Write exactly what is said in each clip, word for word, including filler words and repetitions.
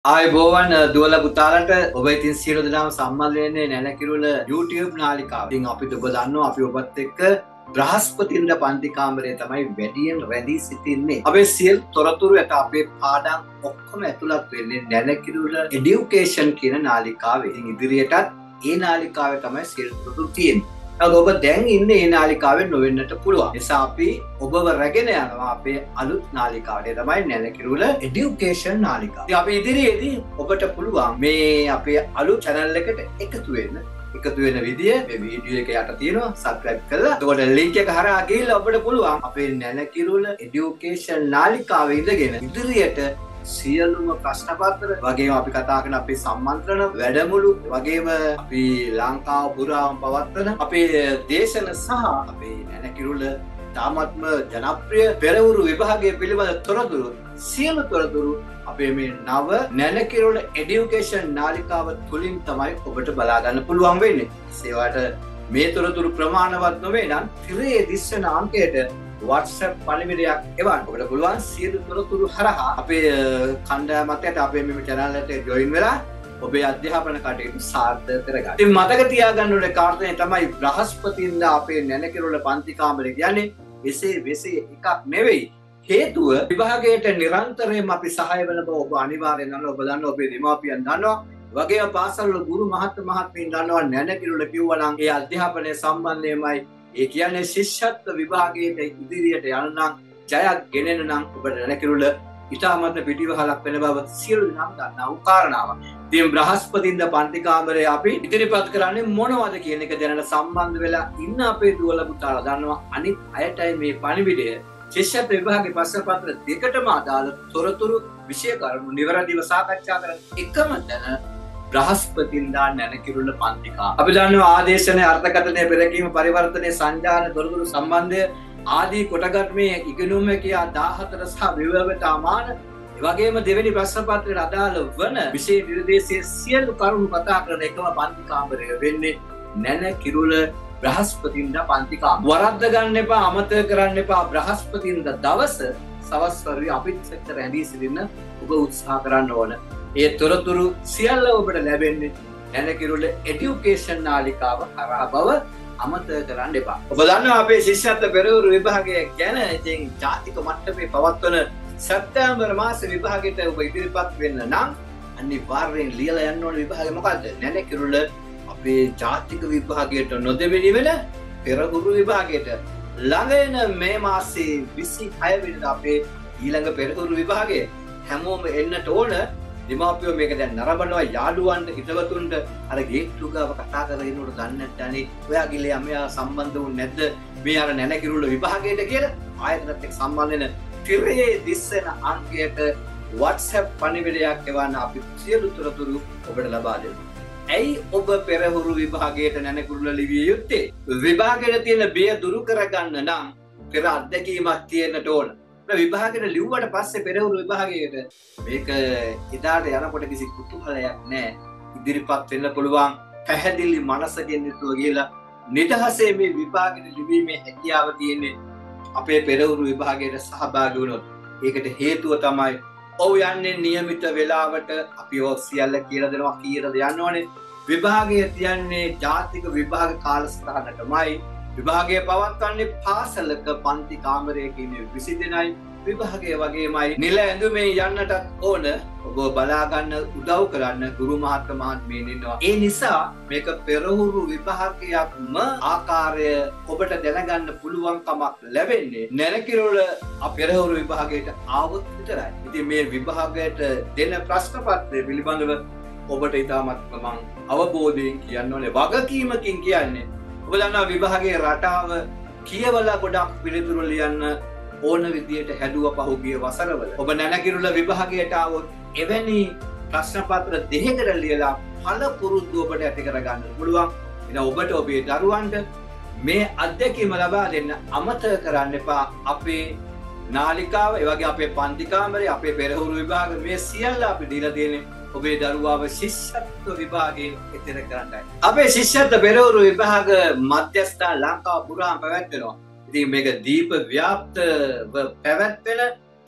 ආයුබෝවන් දුවල පුතාලට ඔබ ඉතින් සියලු දෙනාම සම්බන්ධ වෙන්නේ නැනකිරුල YouTube නාලිකාව. ඉතින් අපිට ඔබ දන්නවා අපි ඔබත් එක්ක බ්‍රහස්පතින්දා පන්ති කාමරේ තමයි වැඩියෙන් රැඳී සිටින්නේ. අපේ සියලු තොරතුරු ඇත අපේ පාඩම් ඔක්කොම ඇතුළත් වෙන්නේ නැනකිරුල Education කියන නාලිකාවේ. ඉතින් ඉදිරියටත් ඒ නාලිකාවේ තමයි සියලු තොරතුරු තියෙන්නේ. ඔබ දැන් ඉන්නේ ඒ නාලිකාවෙන් නොවෙන්නට පුළුවන්. නිසා අපි ඔබව රැගෙන යනවා අපේ අලුත් නාලිකාවට. ඒ තමයි නැනකිරුල Education නාලිකාව. ඉතින් අපි ඉදිරියේදී ඔබට පුළුවන් මේ අපේ අලුත් channel එකට එකතු වෙන්න. එකතු වෙන විදිය මේ වීඩියෝ එක යට තියෙනවා. subscribe කරලා එතකොට link එක හරහා ගිහිල්ලා ඔබට පුළුවන් අපේ නැනකිරුල Education නාලිකාවේ ඉඳගෙන ඉදිරියට සියලුම ප්‍රශ්න පත්‍ර වගේම අපි කතා කරන අපේ සම්මන්ත්‍රණ වැඩමුළු වගේම අපි ලංකාව පුරාම පවත්වන අපේ දේශන සහ අපේ නැනකිරුල තාමත්ම ජනප්‍රිය පෙරවරු විභාගය පිළිබඳ තොරතුරු සියලු තොරතුරු අපේ මේ නව නැනකිරුල Education නාලිකාව තුලින් තමයි ඔබට බලා ගන්න පුළුවන් වෙන්නේ. ඒවට මේ තොරතුරු ප්‍රමාණවත් නොවේ නම් තිරයේ දිස්වන අංකයට WhatsApp පණිවිඩයක් එවන්න. ඔබට පුළුවන් සියලු තොරතුරු හරහා අපේ කණ්ඩායමත් එක්ක අපේ මේ channel එකට join වෙලා ඔබේ අධ්‍යාපන කටයුතු සාර්ථක කරගන්න. ඉතින් මතක තියාගන්න ඕනේ කාරණේ තමයි බ්‍රහස්පතින්දා අපේ නැනකිරුල පන්ති කාමරේ කියන්නේ එසේ වෙසේ එකක් නෙවෙයි. හේතුව විභාගයට නිරන්තරයෙන්ම අපි සහාය වෙන බව ඔබ අනිවාර්යෙන් දන්නවා. ඔබ දන්නවා ඔබේ දෙමාපියන් දන්නවා. වගේම පාසල්වල ගුරු මහත්ම මහත්මීන් දන්නවා නැනකිරුල කිව්වා නම් ඒ අධ්‍යාපනය සම්බන්ධයෙන්මයි ඒ කියන්නේ ශිෂ්‍යත්ව විභාගයට ඉදිරියට යන නම් ජයක් ගෙනෙන නම් ඔබට නැනකිරුල ඉතාමත් පිටිවහලක් වෙන බව සියලු දෙනාම දන්නා වූ කාරණාවක්. ඉතින් බ්‍රහස්පතින්දා පන්ති කාමරේ අපි ඉදිරිපත් කරන්නේ මොනවද කියන එක දැනට සම්බන්ධ වෙලා ඉන්න අපේ දුවල පුතාලා දන්නවා. අනිත් අයටයි මේ පණිවිඩය ශිෂ්‍යත්ව විභාගයේ ප්‍රශ්න පත්‍ර දෙකටම අදාළ තොරතුරු විෂය කරුණු නිවැරදිව සාකච්ඡා කරන එකම තැන බ්‍රහස්පතින්දා නැනකිරුල පන්ති කාමරය. අපි දන්නවා ආදේශනයේ අර්ථකථනය පෙරකීම පරිවර්තනයේ සංජාන තොරතුරු සම්බන්ධය ආදී කොටගත් මේ ඉගෙනුම කියා දාහතර සහ විවෘතමාන එවැගේම දෙවෙනි ප්‍රශ්න පත්‍රයට අදාළ වන විෂය නිර්දේශයේ සියලු කරුණු කතා කරන එකම පන්ති කාමරය වෙන්නේ නැනකිරුල බ්‍රහස්පතින්දා පන්ති කාමරය. වරද්ද ගන්න එපා, අමතක කරන්න එපා. බ්‍රහස්පතින්දා දවස සවස් වරුවේ අපිත් එක්ක රැඳී සිටින්න ඔබ උත්සාහ කරන්න ඕන. ඒ තොරතුරු සියල්ල ඔබට ලැබෙන්නේ නැනකිරුල Education නාලිකාව හරහා බව අමතක කරන්න එපා. ඔබ දන්නවා අපේ ශිෂ්‍යත්ව පෙරවරු විභාගය ගැන ඉතින් ජාතික මට්ටමේ පවත්වන සැප්තැම්බර් මාස විභාගයට ඔබ ඉදිරිපත් වෙන්න නම් අනිවාර්යෙන් ලියලා යන්න ඕන විභාගය මොකද්ද? නැනකිරුල අපේ ජාතික විභාගයට නොදෙවෙනි වෙන පෙරවරු විභාගයට ළඟ එන මේ මාසේ විසිහය වෙනිදා අපේ ඊළඟ පෙරවරු විභාගය හැමෝම එන්නට ඕන. දෙමාපියෝ මේක දැන් නරඹනවා යාළුවන්ට හිතවතුන්ට අර ගේට්ටු ගාව කතා කරගෙන ඉන්නකොට දන්නට අනේ ඔයා ගිලේ අමයා සම්බන්ධ වුනේ නැද්ද මේ අර නැනකිරුල විභාගයට කියලා ආයතනත් එක්ක සම්බන්ධ වෙන තිරයේ දිස්සෙන අංකයට WhatsApp පණිවිඩයක් එවන්න අපි සියලු තොරතුරු ඔබට ලබා දෙනවා. ඇයි ඔබ පෙරහුරු විභාගයට නැනකිරුල ලිවිය යුත්තේ? විභාගයට තියෙන බිය දුරු කරගන්න නම් පෙර අත්දැකීමක් තියෙන්නට ඕන. විභාගයට ලිව්වට පස්සේ පෙරවරු විභාගයට මේක එදාට යනකොට කිසි කුතුහලයක් නැහැ. ඉදිරිපත් වෙන්න පුළුවන් පැහැදිලි මනසකින් යුතුව ගිහලා නිදහසේ මේ විභාගයට ලිවීමේ හැකියාව තියෙන්නේ අපේ පෙරවරු විභාගයට සහභාගී වුණොත්. ඒකට හේතුව තමයි ඔව් යන්නේ નિયમિત වේලාවට අපි ඔය සියල්ල කියලා දෙනවා කීයද යන්න ඕනේ. විභාගය තියන්නේ ජාතික විභාග කාලසටහනටමයි. විභාගය පවත්වන්නේ පාසලක පන්ති කාමරයකින් විසි දෙනයි. විභාගය වගේමයි නිල ඇඳුමේ යන්නටත් ඕන. ඔබ බලා ගන්න උදව් කරන්න ගුරු මහත්ම මහත්මීන් ඉන්නවා. ඒ නිසා මේක පෙරහුරු විභාගයක්ම ආකාරය ඔබට දැනගන්න පුළුවන්කමක් ලැබෙන්නේ නැනකිරුල පෙරහුරු විභාගයට ආවොත් විතරයි. ඉතින් මේ විභාගයට දෙන ප්‍රශ්න පත්‍රය පිළිබඳව ඔබට ඉතාමත් මම අවබෝධයෙන් කියන්න ඕනේ. වගකීමකින් කියන්නේ ඔබ දන්නවා විභාගයේ රටාව කියවලා ගොඩක් පිළිතුරු ලියන්න ඕන විදියට හැදුව පහුගිය වසරවල. ඔබ නැනකිරුල විභාගයට આવොත් එවැනි ප්‍රශ්න පත්‍ර දෙකකට ලියලා පළපුරුද්ද ඔබට ඇති කරගන්න පුළුවන්. එහෙනම් ඔබට ඔබේ දරුවන්ට මේ අත්දැකීම ලබා දෙන්න අමතක කරන්න එපා. අපේ නාලිකාව, ඒ වගේ අපේ පන්ති කාමරේ, අපේ පෙරහුරු විභාග මේ සියල්ල අපි දීලා තියෙන්නේ ඔබේ දරුවාව ශිෂ්‍යත්ව විභාගයෙන් එතර කරන්නයි. අපේ ශිෂ්‍යත්ව පෙරවරු විභාග මධ්‍යස්ථාන ලංකාව පුරාම පැවැත්වෙනවා. ඉතින් මේක දීප ව්‍යාප්තව පැවැත්වෙන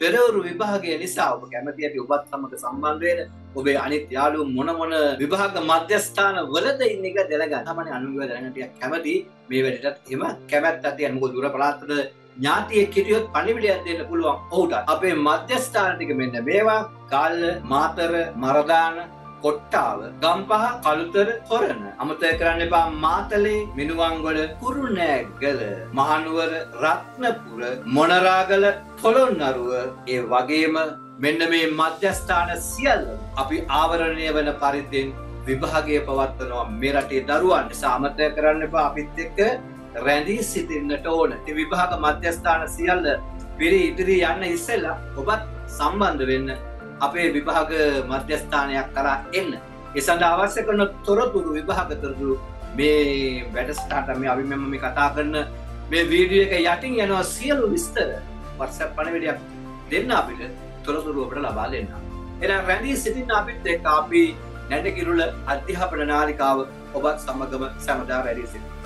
පෙරවරු විභාගය නිසා ඔබ කැමති ඇති ඔබත් සමග සම්බන්ධ වෙන ඔබේ අනිත් යාළුවෝ මොන මොන විභාග මධ්‍යස්ථාන වලද ඉන්න එක දැනගන්න. තමයි අනුගම දැනගන්න ටිකක් කැමති මේ වැඩටත් එහෙම කැමැත්තක් තියෙන. මොකද දුර පළාත්වල ඥාතියෙක් හිටියොත් පණිවිඩයක් දෙන්න පුළුවන් ඔහුට. අපේ මධ්‍යස්ථාන ටික මෙන්න මේවා. ගාල්ල, මාතර, මරදාන, කොට්ටාව, ගම්පහ, කළුතර, හොරණ. අමතක කරන්න එපා මාතලේ, මිනුවන්ගොඩ, කුරුණෑගල, මහනුවර, රත්නපුර, මොනරාගල, පොළොන්නරුව, ඒ වගේම මෙන්න මේ මධ්‍යස්ථාන සියල්ල අපි ආවරණය වන පරිද්දෙන් විභාගය පවත්වනවා මේ රටේ දරුවන්. නිසා අමතක කරන්න එපා අපිත් එක්ක රැඳී සිටින්නට ඕන. ඒ විභාග මධ්‍යස්ථාන සියල්ල පිරි ඉදිරි යන්න ඉස්සෙල්ලා ඔබත් සම්බන්ධ වෙන්න. අපේ විභාග මධ්‍යස්ථානයක් කරා එන්න. ඒ සඳහා අවශ්‍ය කරන තොරතුරු විභාග තොරතුරු මේ වැඩසටහනට මේ අපි මෙම මේ කතා කරන මේ වීඩියෝ එක යටින් යනවා සියලු විස්තර. WhatsApp පණිවිඩයක් දෙන්න අපිට තොරතුරු අපිට ලබා දෙන්න. එහෙනම් රැඳී සිටින්න අපිත් එක්ක අපි නැටකිරුළ අධ්‍යාපන නාලිකාව ඔබත් සමගම සමදා රැඳී සිටින්න.